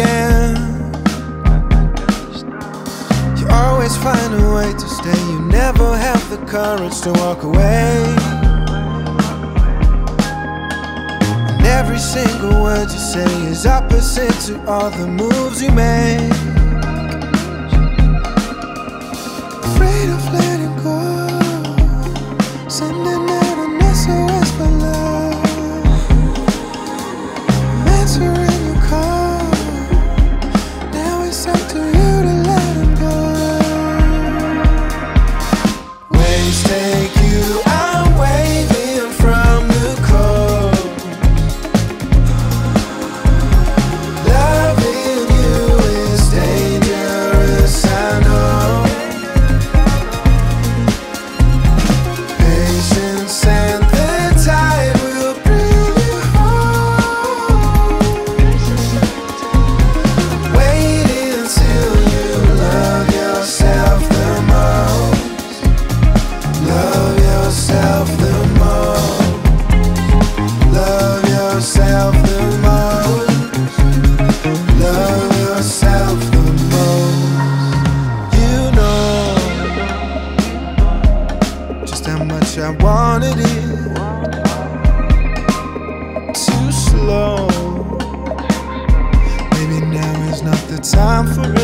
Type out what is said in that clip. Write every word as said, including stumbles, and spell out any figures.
understand. You always find a way to stay. You never have the courage to walk away. And every single word you say is opposite to all the moves you make. Afraid of letting go, sending out an S O S for love. I'm answering your call. Now it's up to you to let him go. Waves take you out, waving from the coast. Loving you is dangerous, I know. Patience and the tide will bring you home. Wait until you love yourself the most. Love yourself the most. Love yourself the most. Love yourself the most. You know just how much I wanted it. Too slow. Maybe now is not the time for it.